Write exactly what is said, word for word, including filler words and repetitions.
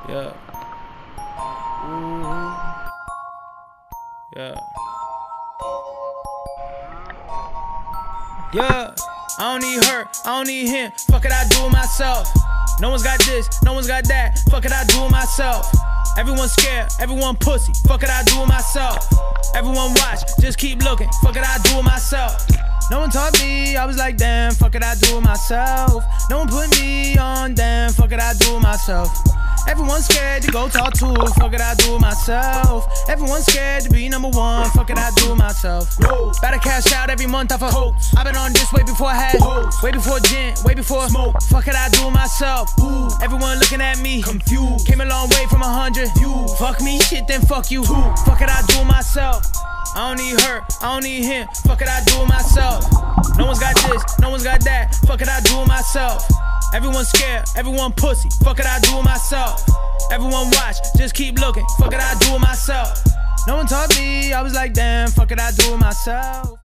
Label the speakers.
Speaker 1: Yeah. Ooh. Yeah. Yeah. I don't need her, I don't need him. Fuck it, I do it myself. No one's got this, no one's got that. Fuck it, I do it myself. Everyone's scared, everyone pussy. Fuck it, I do it myself. Everyone watch, just keep looking. Fuck it, I do it myself. No one taught me, I was like, damn, fuck it, I do it myself. No one put me on, damn, fuck it, I do it myself. Everyone's scared to go talk to, fuck it, I do it myself. Everyone's scared to be number one, fuck it, I do it myself. Whoa. Better cash out every month off a hoax. I've been on this way before I had hoes. Way before gin, way before smoke. Fuck it, I do it myself. Ooh. Everyone looking at me confused. Came a long way from a hundred. You fuck me, shit, then fuck you. Ooh. Fuck it, I do it myself. I don't need her, I don't need him. Fuck it, I do it myself. No one's got this, no one's got that. Fuck it, I do it myself. Everyone's scared, everyone pussy. Fuck it, I do it myself. Everyone watch, just keep looking. Fuck it, I do it myself. No one taught me, I was like, damn, fuck it, I do it myself.